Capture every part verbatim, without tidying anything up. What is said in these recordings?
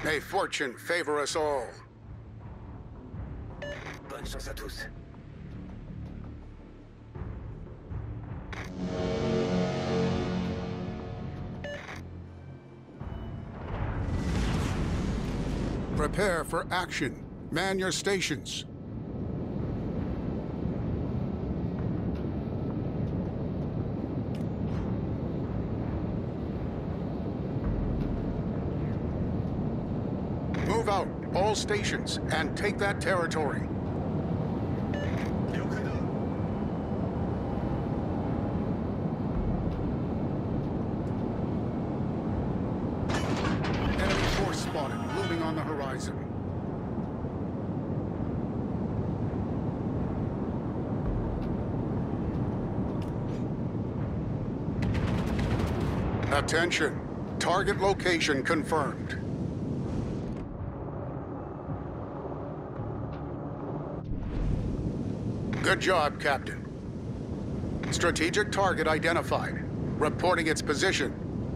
May fortune favor us all. Bonne chance à tous. Prepare for action. Man your stations. Move out, all stations, and take that territory. Enemy force spotted, looming on the horizon. Attention. Target location confirmed. Good job, Captain. Strategic target identified. Reporting its position.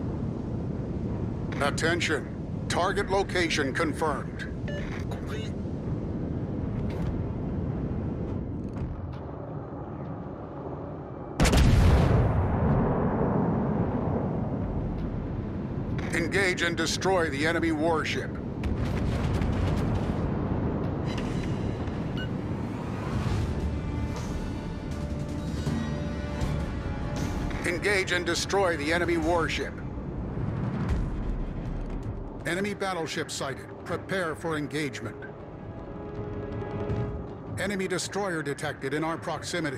Attention. Target location confirmed. Compris? Engage and destroy the enemy warship. Engage and destroy the enemy warship. Enemy battleship sighted. Prepare for engagement. Enemy destroyer detected in our proximity.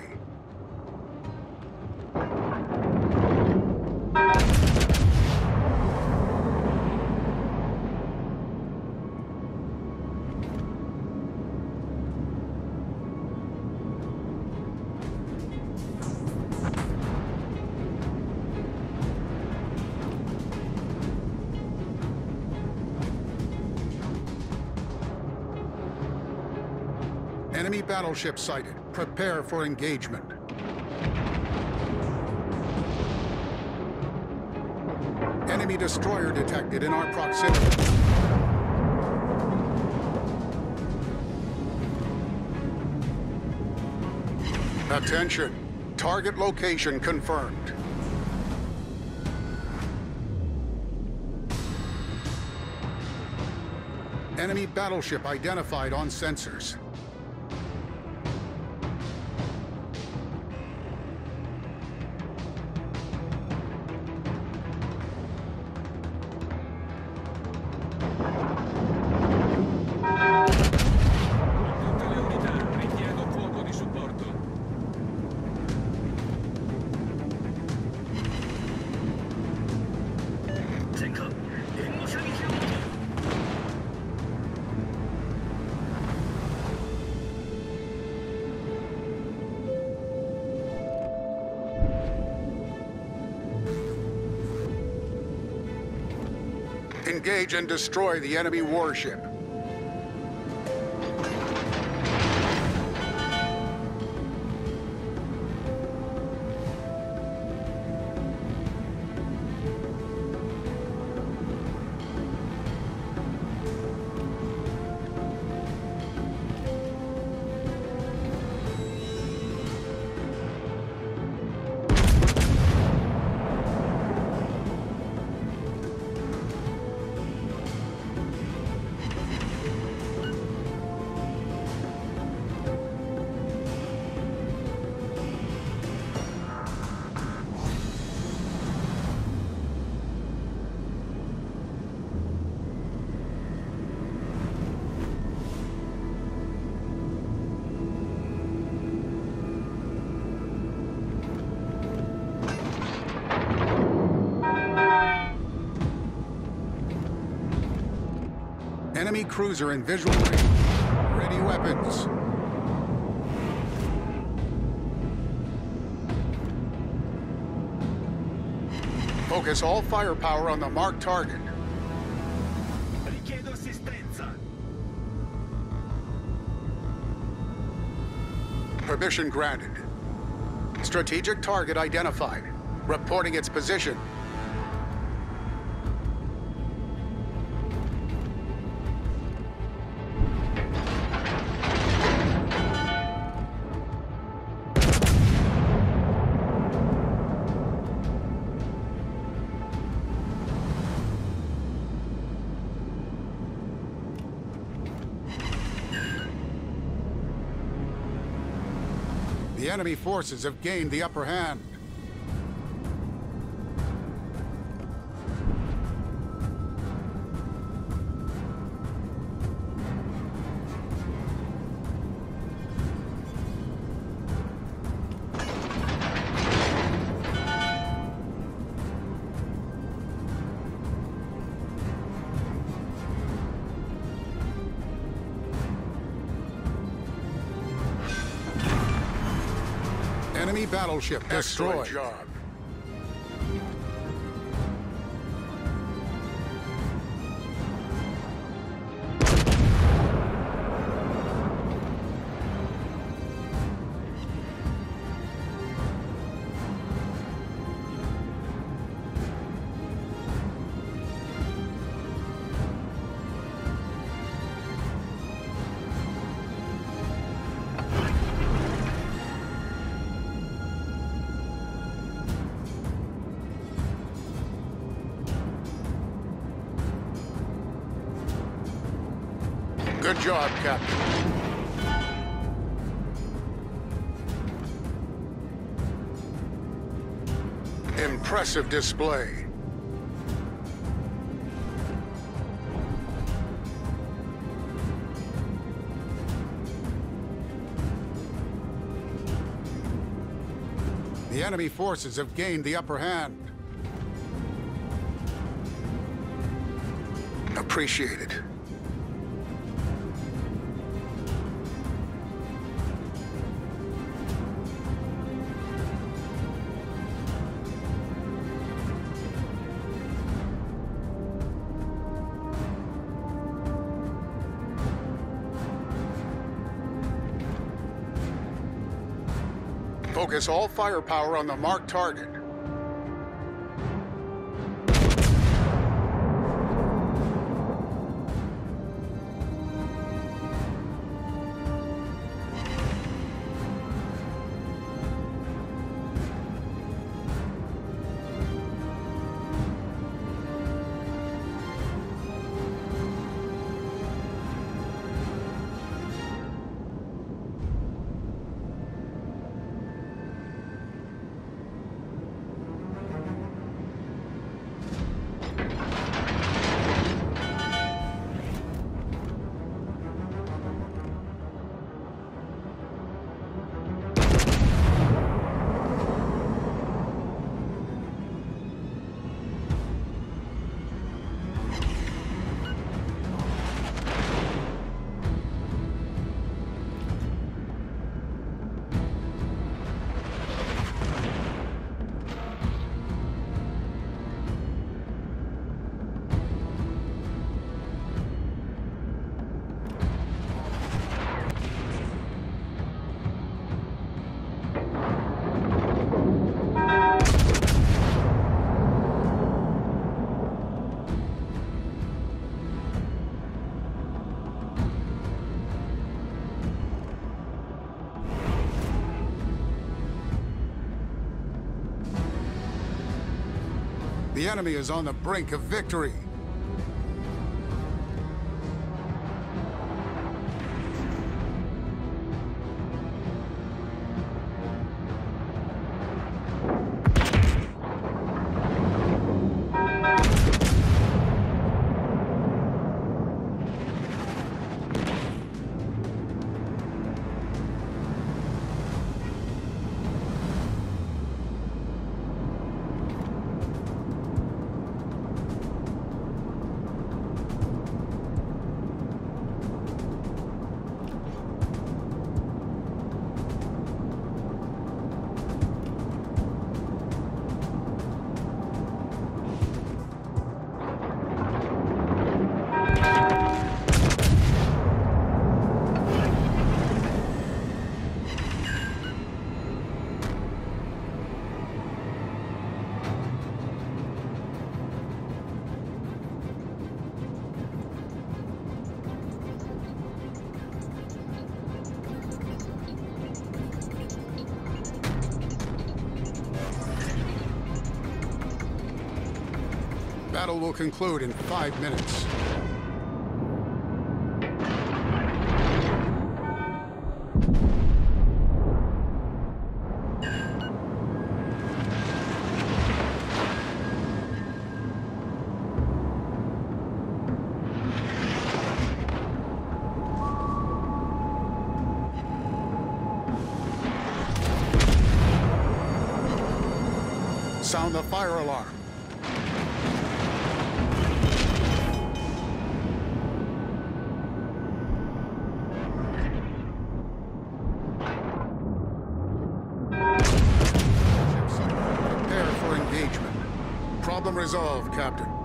Enemy battleship sighted. Prepare for engagement. Enemy destroyer detected in our proximity. Attention. Target location confirmed. Enemy battleship identified on sensors. Engage and destroy the enemy warship. Enemy cruiser in visual range. Ready weapons. Focus all firepower on the marked target. Richiedo assistenza. Permission granted. Strategic target identified. Reporting its position. The enemy forces have gained the upper hand. Enemy battleship destroyed. Excellent job. Good job, Captain. Impressive display. The enemy forces have gained the upper hand. Appreciated. Focus all firepower on the marked target. The enemy is on the brink of victory. Battle will conclude in five minutes. Sound the fire alarm. Prepare for engagement. Problem resolved, Captain.